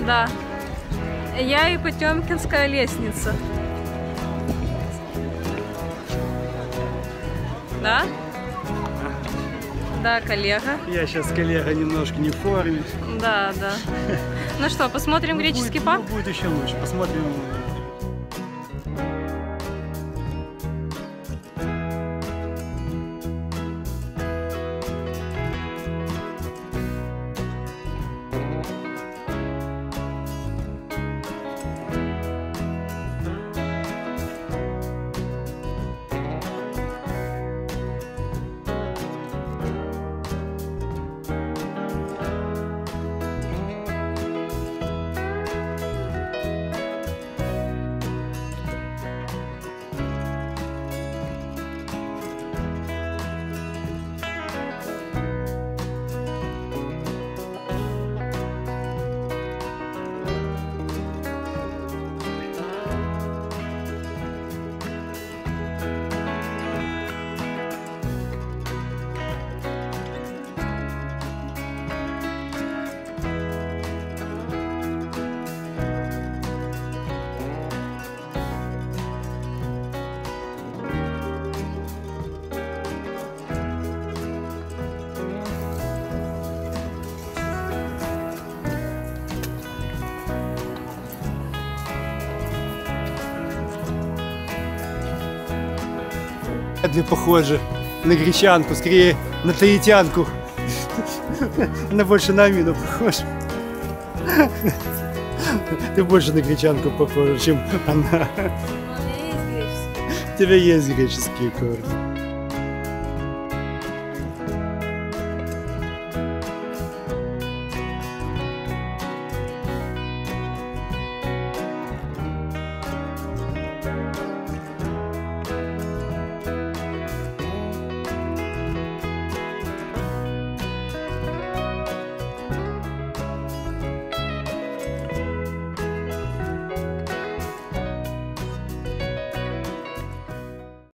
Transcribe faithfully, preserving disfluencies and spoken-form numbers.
Да. Я и Потемкинская лестница. Да? Да, коллега. Я сейчас коллега немножко не в форме. Да, да. Ну что, посмотрим греческий парк? Ну, будет еще лучше. Посмотрим. Ты похожа на гречанку, скорее на таитянку. Она больше на Амину похожа. Ты больше на гречанку похожа, чем она. У тебя есть греческие корни.